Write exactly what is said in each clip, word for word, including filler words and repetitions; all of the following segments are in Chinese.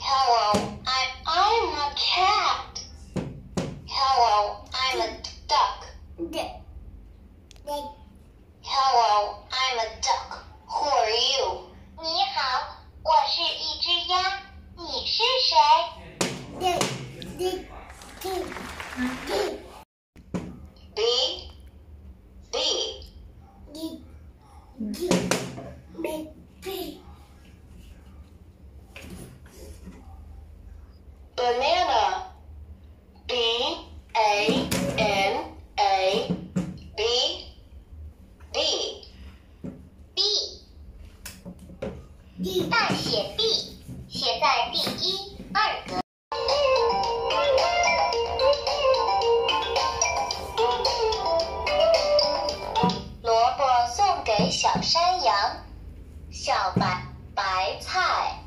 Hello, I'm I'm a cat. Hello, I'm a duck. Hello, I'm a duck. Who are you? 你好，我是一只鸭，你是谁？ B B Banana. B A N A B B B 大写 B 写在第一二格。 萝卜送给小山羊，小白白菜。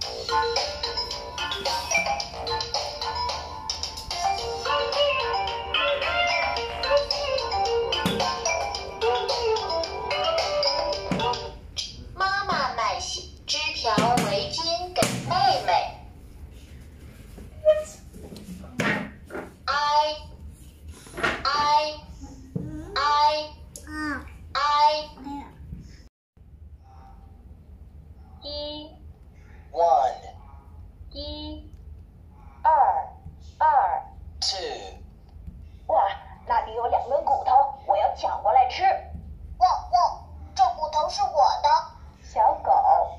妈妈买织条围巾给妹妹。I I I I 一 one 一二二 two 哇，那里有两根骨头，我要抢过来吃。 汪汪，这骨头是我的。 小狗。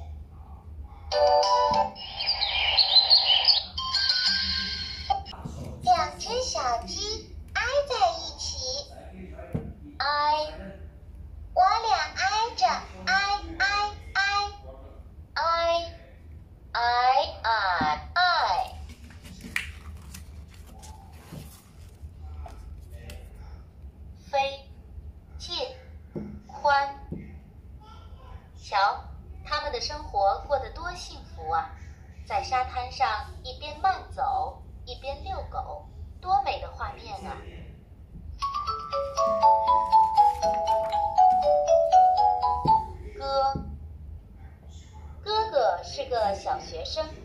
两只小鸡挨在一起。挨，我俩挨着，挨挨挨。 I I I I 飞近宽，瞧，他们的生活过得多幸福啊！在沙滩上一边慢走一边遛狗，多美的画面啊！哥，哥哥是个小学生。